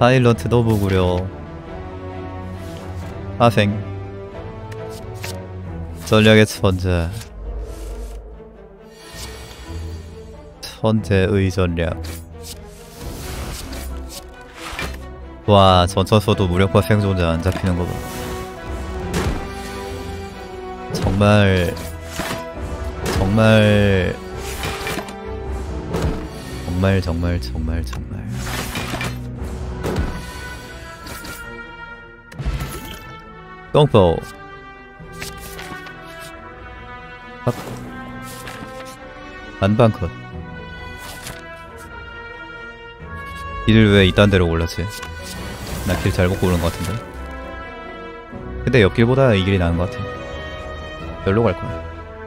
사일런트 너무 구려. 파생 전략의 천재의 전략. 와, 전천서도 무력화 생존자 안 잡히는 거 봐. 정말 똥포 반반컷. 길을 왜 이딴 데로 골랐지? 나 길 잘못 고른 것 같은데. 근데 옆길보다 이 길이 나은 것 같아. 여기로 갈 거야.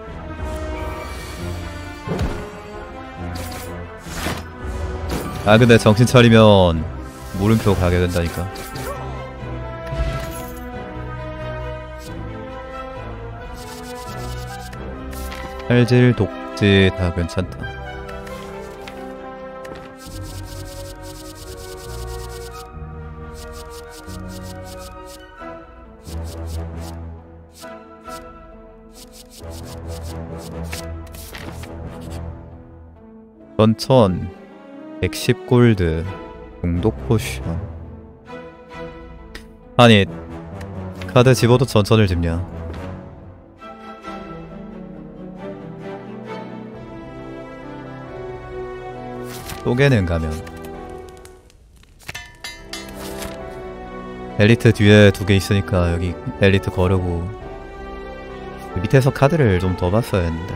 아 근데 정신 차리면 물음표 가게 된다니까. 칼질, 독지 다 괜찮다. 전천 110골드 중독 포션. 아니 카드 집어도 전천을 집냐. 쪼개는 가면 엘리트 뒤에 2개 있으니까 여기 엘리트 거르고 밑에서 카드를 좀 더 봤어야 했는데.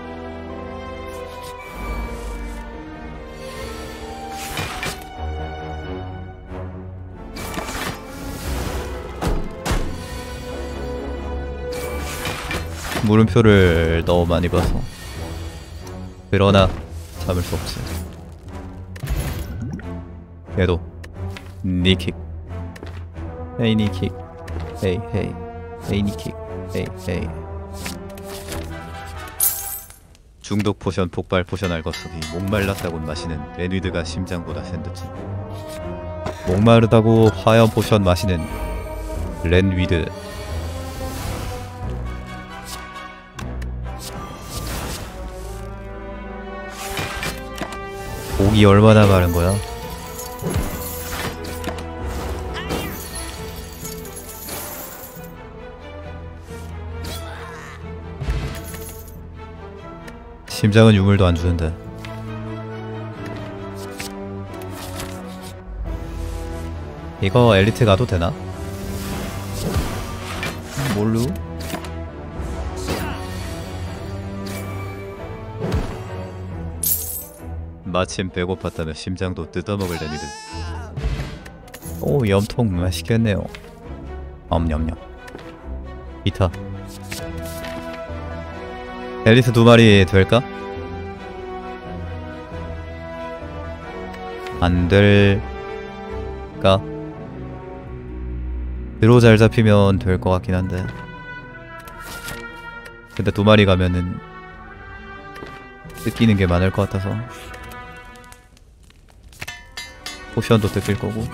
물음표를 너무 많이 봐서. 그러나 참을 수 없지. 얘도 니킥 헤이 니킥 헤이 헤이 헤이 니킥 헤이 헤이. 중독 포션, 폭발 포션 알것속이 목말랐다고 마시는 렌위드가 심장보다 센 듯이. 목마르다고 화염 포션 마시는 렌위드. 목이 얼마나 마른 거야? 심장은 유물도 안 주는데. 이거 엘리트 가도 되나? 뭘로? 마침 배고팠다며 심장도 뜯어먹을 렌위드. 오, 염통 맛있겠네요. 엄냠냠. 이타 엘리트 2마리 될까? 안 될까? 드로 잘 잡히면 될 것 같긴 한데. 근데 2마리 가면은 뜯기는 게 많을 것 같아서. 포션도 뜯길 거고.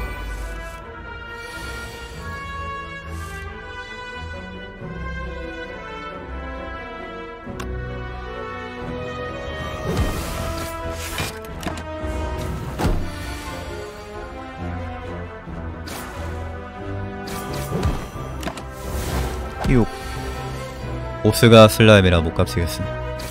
육 보스가 슬라임이라 못 값이겠음.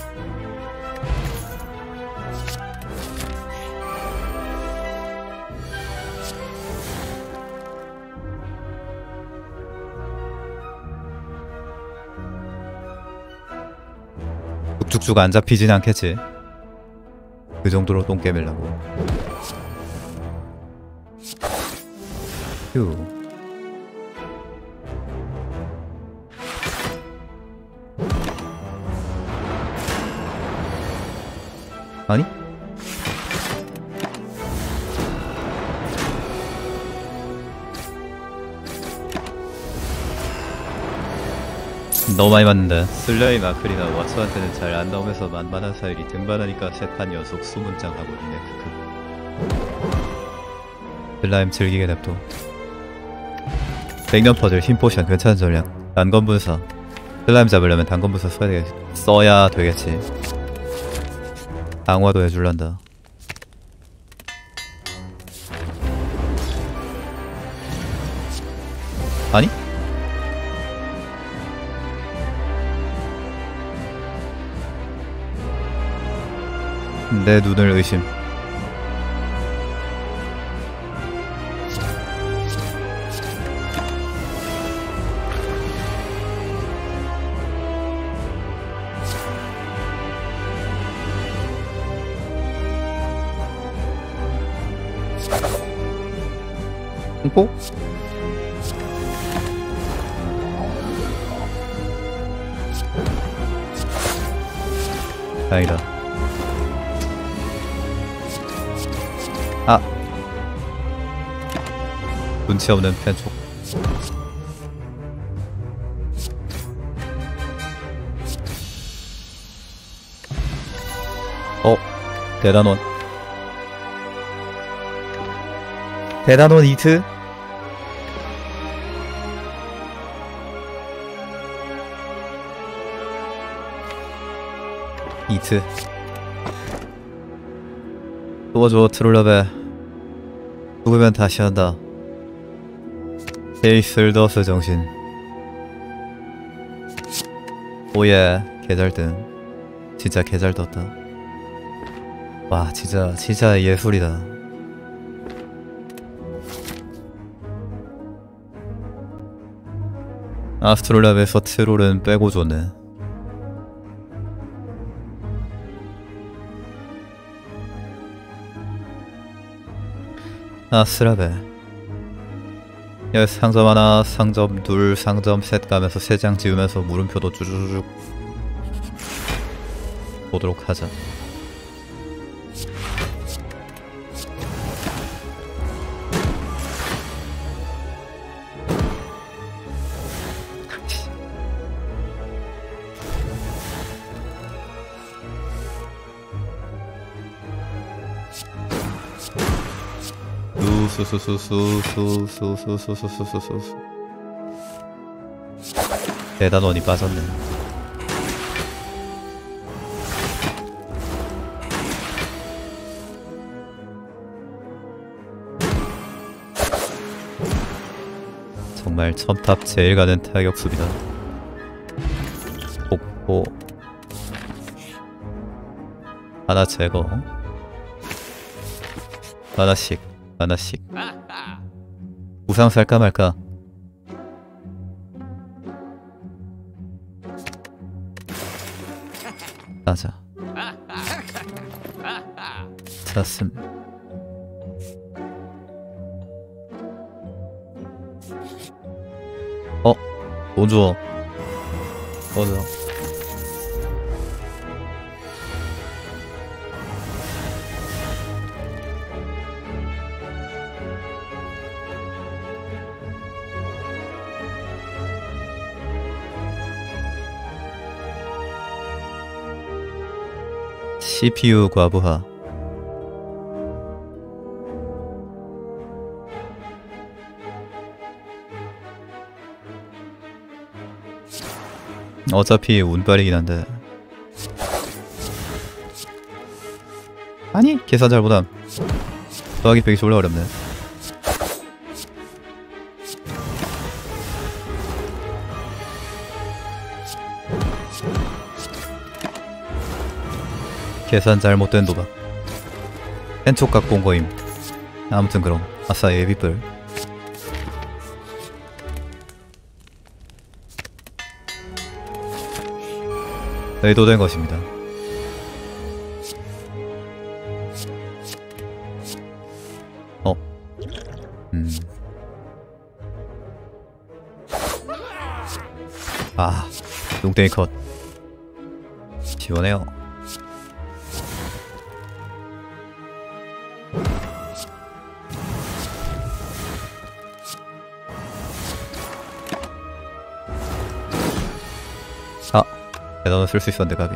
쭉쭉 안 잡히진 않겠지. 그 정도로 똥 깨밀라고. 휴. 아니? 너무 많이 맞는데. 슬라임 아크리나 왓츠한테는 잘 안 나오면서 만만한 사일이 등반하니까 세 판 연속 20장 하고 있네. 크크. 슬라임 즐기게 냅둬. 백년 퍼즐 힘 포션 괜찮은 전략. 단검 분사. 슬라임 잡으려면 단검 분사 써야 되겠지. 강화도 해줄란다. 아니? 내 눈을 의심. 공포? 다행이다. 아! 눈치 없는 펜촉. 대단원. 대단원 이트? 이트. 도와줘 트롤러베. 죽으면 다시 한다. 헤이슬더스 정신. 오예 개잘뜸. 진짜 개잘 떴다. 와 진짜 예술이다. 아스트롤랩에서 트롤은 빼고 좋네. 아스라베. 여기 상점 하나, 상점 둘, 상점 셋 가면서 3장 지우면서 물음표도 쭈쭈쭈 보도록 하자. 수수수수수수수수수수수수수수. 대단원이 빠졌네. 정말 첨탑 제일 가는 타격 수비다. 폭포 하나 제거. 하나씩 우상 살까 말까. 가자. 찼음. 돈 줘. 꺼져. CPU 과부하. 어차피 운빨이긴 한데. 아니 계산 잘못함. 더하기 100이 졸라 어렵네. 계산 잘못된 도박. 펜촉 갖고 온 거임. 아무튼 그럼 아싸 예비뿔. 의도된 것입니다. 아, 용땡이 컷. 시원해요. 아, 대단원 쓸 수 있었는데 가비.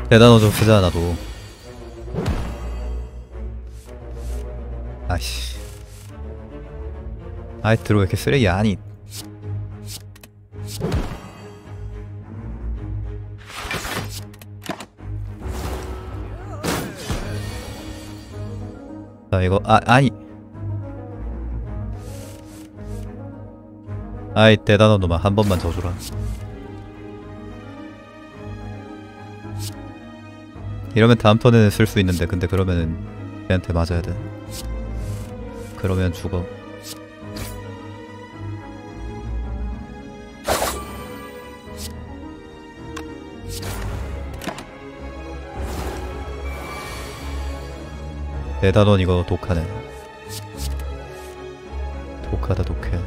대단어 좀 쓰자 나도. 아이씨. 아이 들어 왜 이렇게 쓰레기 아니. 자 이거 아니. 아이 대단한 놈아 한 번만 더 주라. 이러면 다음 턴에는 쓸 수 있는데 근데 그러면은 걔한테 맞아야 돼. 그러면 죽어. 대단원 이거 독하네. 독하다 독해.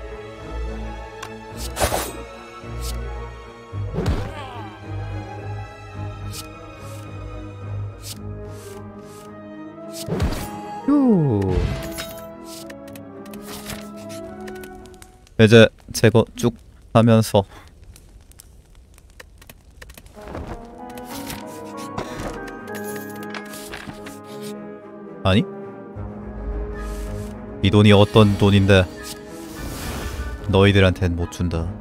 휴. 이제 제거 쭉 하면서 아니? 이 돈이 어떤 돈인데 너희들한텐 못 준다.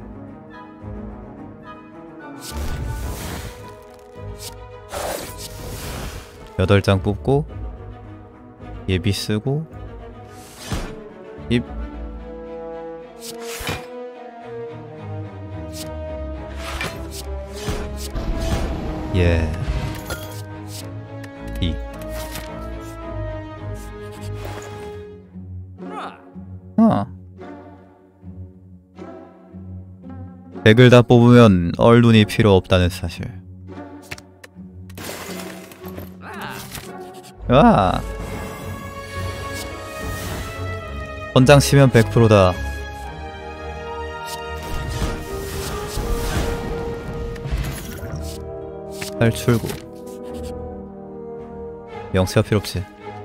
여덟 장 뽑고 예비 쓰고 입 예. 이 백을 다 뽑으면 얼눈이 필요 없다는 사실. 와. 헌장 치면 100%다. 탈출구. 영치가 필요 없지.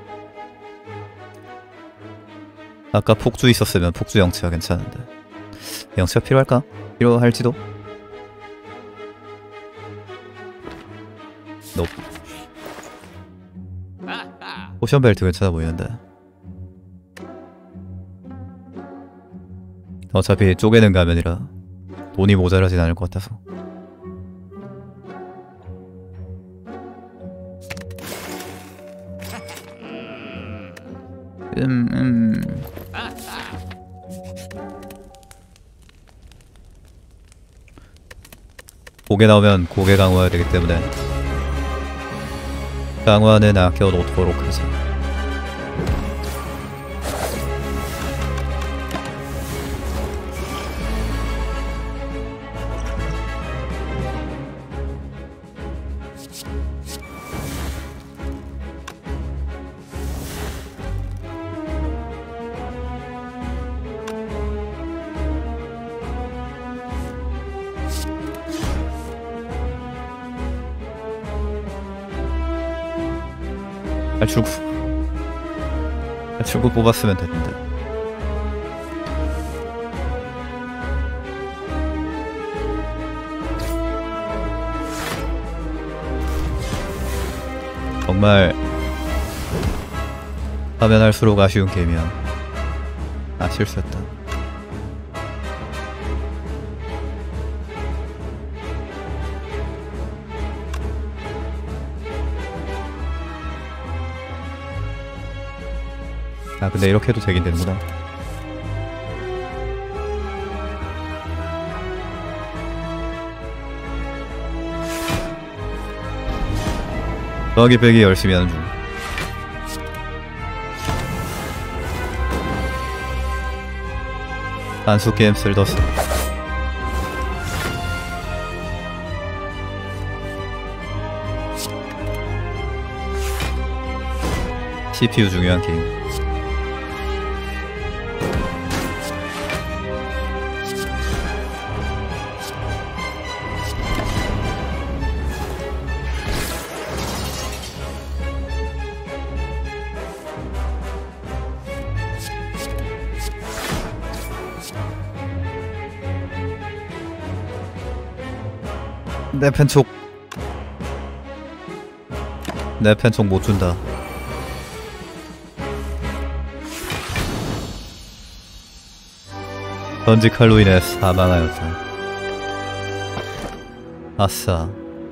아까 폭주 있었으면 폭주 영치가 괜찮은데. 영치가 필요할까? 필요할지도? 노. 포션 벨트 괜찮아 보이는데. 어차피 쪼개는 가면이라 돈이 모자라진 않을 것 같아서. 고개 나오면 고개 강화해야 되기 때문에 강화는 아껴놓도록 하자. 탈출구 뽑았으면 됐는데. 정말 하면 할수록 아쉬운 게임이야. 아 실수했다. 아 근데 이렇게 해도 되긴 되는구나. 더하기 100이 열심히 하는 중. 단수 게임 쓸더스. CPU 중요한 게임. 내 펜촉 내 펜총 못 준다. 던지칼로 인해 사망하였다. 아싸.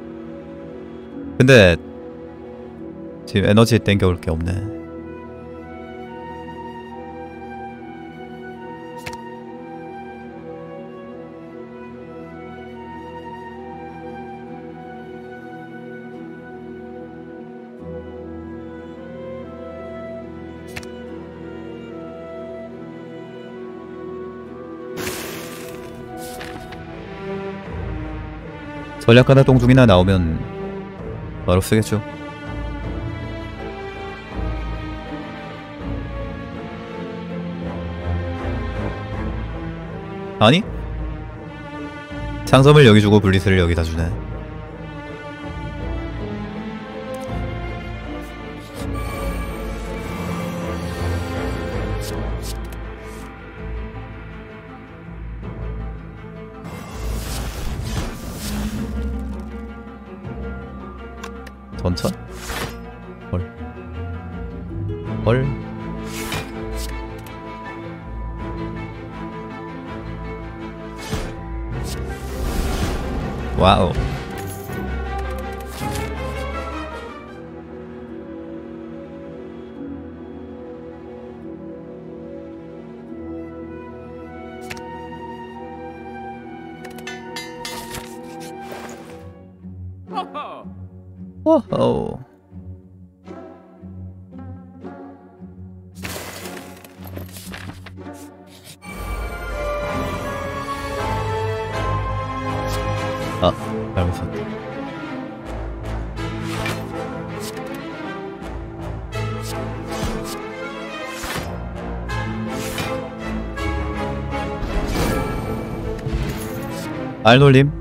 근데 지금 에너지 땡겨올 게 없네. 전략가나 똥중이나 나오면 바로 쓰겠죠. 아니? 상점을 여기 주고 블리스를 여기다 주네. 전차? 헐. 헐. 와우. 워호. 아, 잘못 썼다. 알놀림.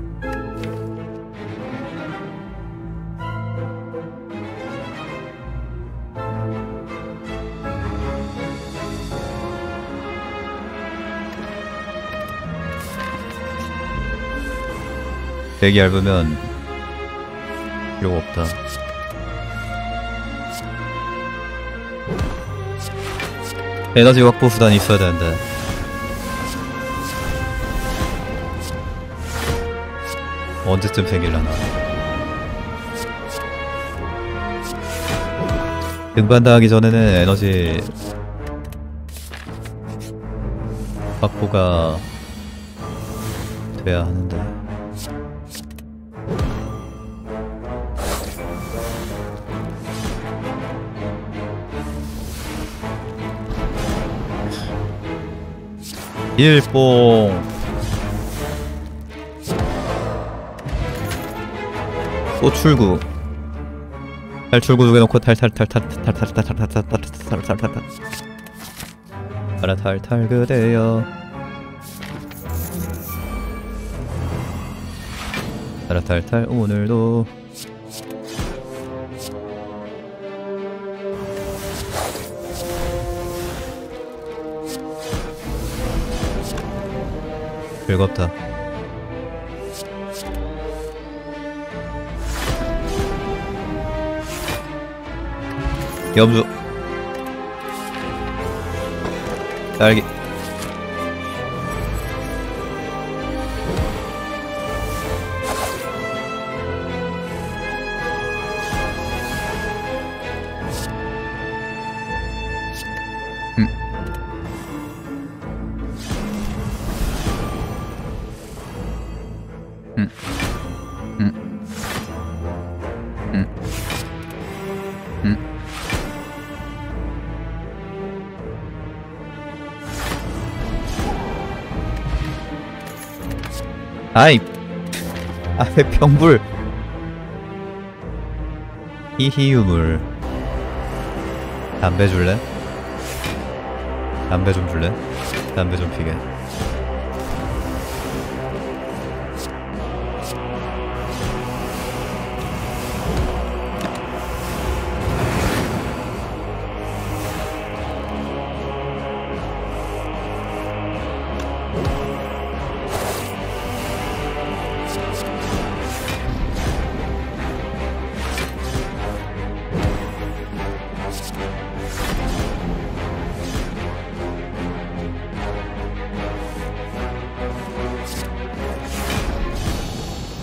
되게 얇으면 필요가 없다. 에너지 확보 수단이 있어야 되는데. 언제쯤 생길라나. 등반다 하기 전에는 에너지 확보가 돼야 하는데. 일뽕 또 출구. 탈출구 두 개 놓고 탈탈 그대여 탈탈 오늘도 즐겁다. 염주 딸기 아이 병불 히히유물. 담배 줄래? 담배 좀 줄래? 담배 좀 피게.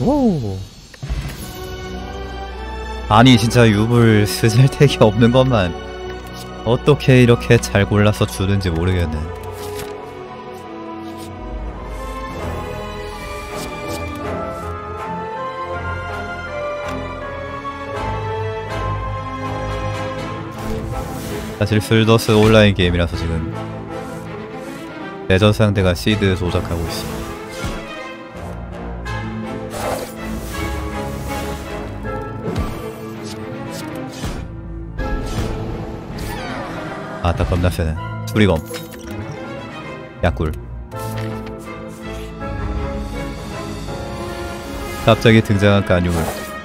오. 아니 진짜 유물 스zel택이 없는 것만 어떻게 이렇게 잘 골라서 주는지 모르겠네. 사실 슬더스 온라인 게임이라서 지금 내전 상대가 시드 조작하고 있어. 아따 겁나 세네. 수리검 약굴. 갑자기 등장한 깐유물.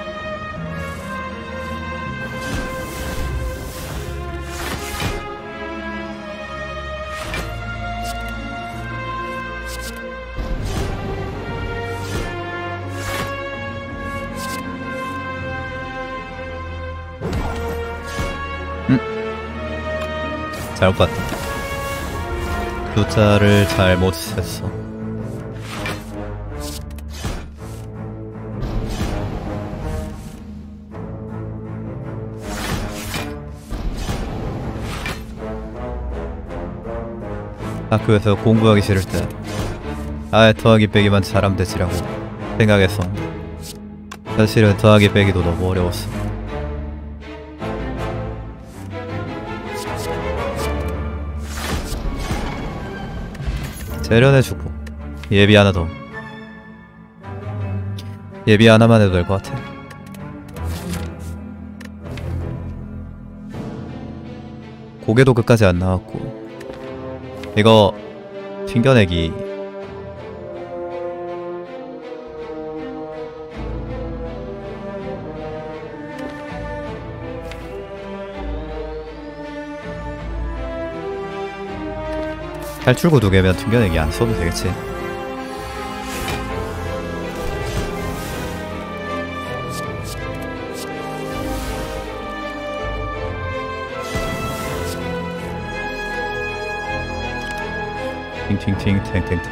잘못 봤다. 숫자를 잘못 셌어. 학교에서 공부하기 싫을 때 아예 더하기 빼기만 잘하면 되지라고 생각했었는데 사실은 더하기 빼기도 너무 어려웠어. 재련해주고 예비 하나 더. 예비 하나만 해도 될 것 같아. 고개도 끝까지 안 나왔고 이거 튕겨내기 탈출구 2개면 튕겨내기 안 써도 되겠지. 팅팅팅 탱탱탱.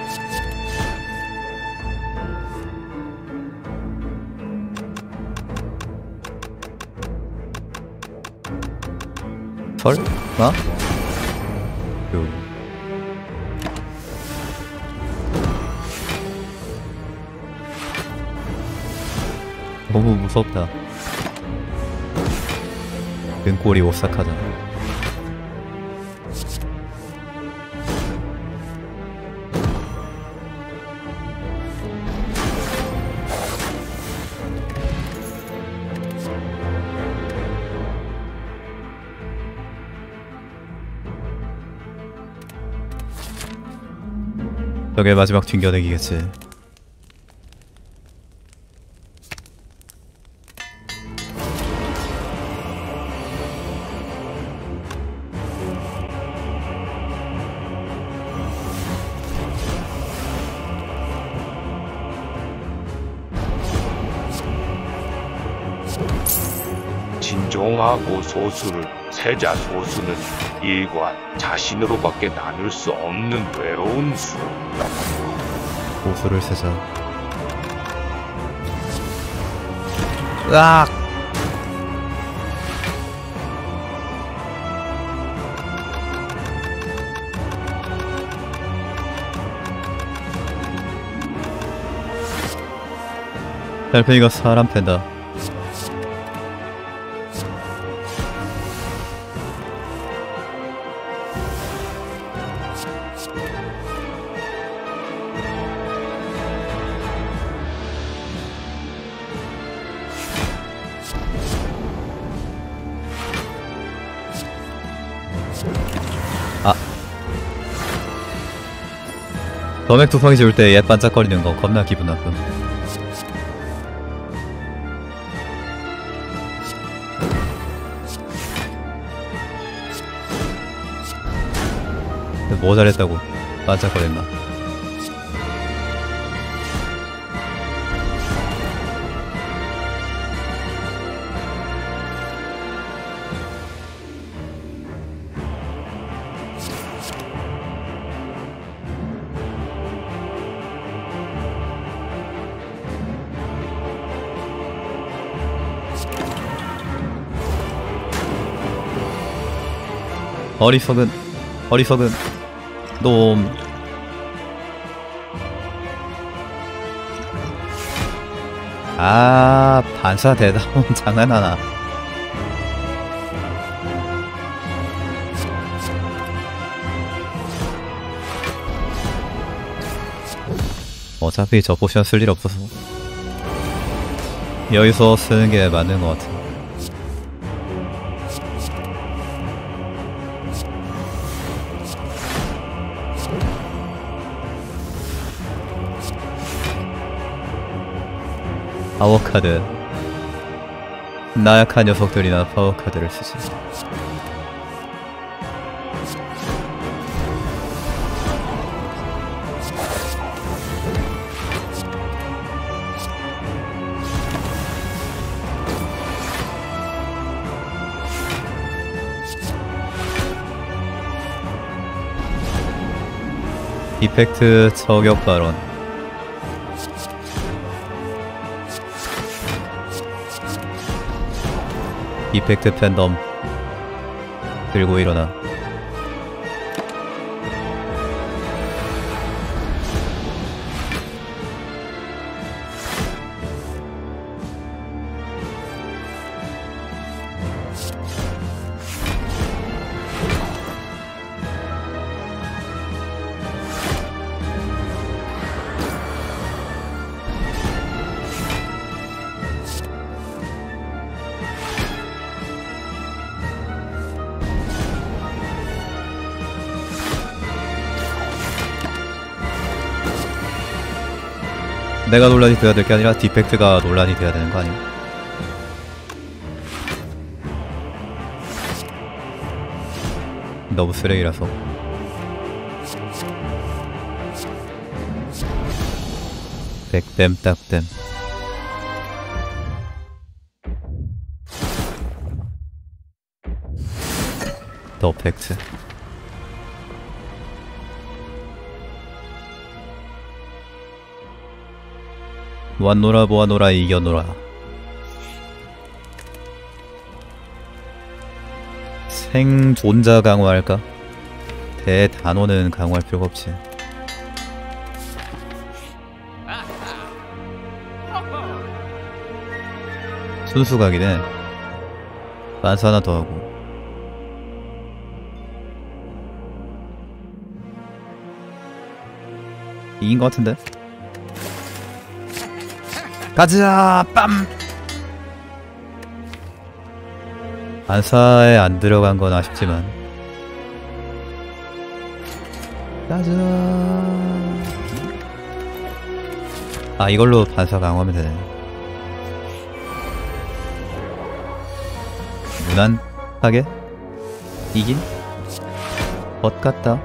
설마? 너무 무섭다. 등골이 오싹하다. 저게 마지막 튕겨내기겠지. 진종하고 소수를 세자 소수는 일관 자신으로밖에 나눌 수 없는 외로운 수. 보수를 세자. 으악! 달팽이가 사람 팬다. 점액 두팡이 지울 때 얘 반짝거리는 거 겁나 기분 나쁨. 뭐 잘했다고 반짝거렸나. 어리석은 놈. 아, 반사 대다운 장난하나. 어차피 저 포션 쓸 일 없어서 여기서 쓰는 게 맞는 것 같아. 파워카드. 나약한 녀석들이나 파워카드를 쓰지. 이펙트 저격 발언. 이펙트 팬덤 들고 일어나. 내가 논란이 돼야 될 게 아니라 디펙트가 논란이 돼야 되는 거 아니야? 너무 쓰레기라서. 백댐 딱댐. 더 팩트. 모아노라 모아노라 이겨노라. 생존자 강화할까? 대단원은 강화할 필요가 없지. 순수각이네. 반사 하나 더 하고. 이긴 것 같은데? 가자! 빰! 반사에 안 들어간 건 아쉽지만. 가자! 아, 이걸로 반사 강화하면 되네. 무난하게? 이긴? 것 같다.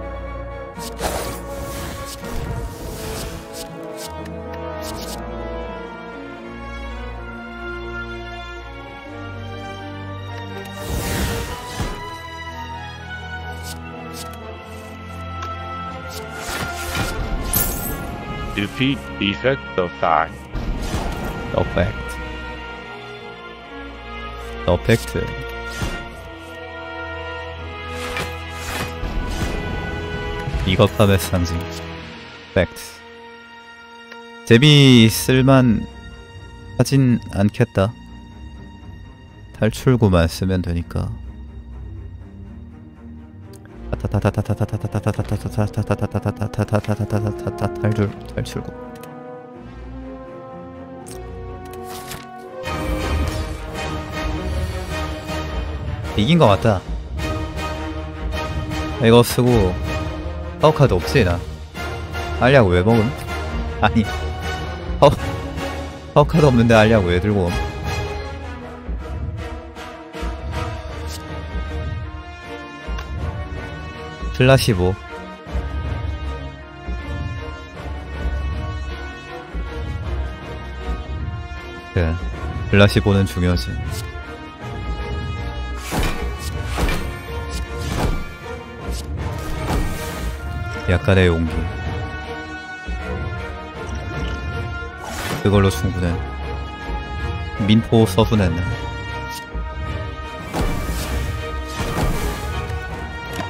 Defeat effect effect. 어펙트. 어펙트. 비겁함의 상징. 팩트. 재미있을만 하진 않겠다. 탈출구만 쓰면 되니까. 탈출구. 이긴 것 같다. 이거 쓰고 파워카드 없지 나. 알약 왜 먹음? 아니 파워카드 없는데 알약 왜 들고 옴? 플라시보. 그래, 플라시보는 중요하지. 약간의 용기. 그걸로 충분해. 민포 서순했네.